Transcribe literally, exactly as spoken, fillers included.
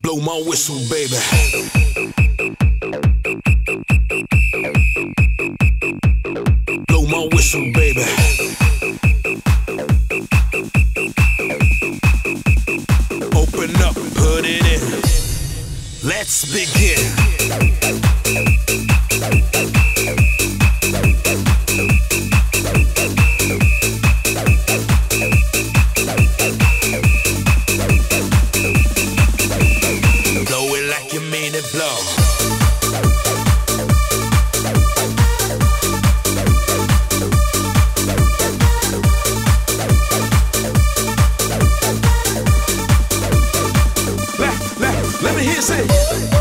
Blow my whistle, baby. Blow my whistle, baby. Open up, put it in. Let's begin. Blow it like you mean it, blow. Let, let, let me hear you say.